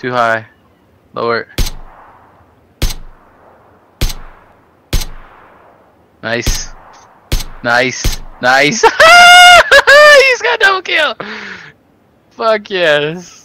Too high. Lower. Nice. Nice. Nice. He's got double kill. Fuck yes.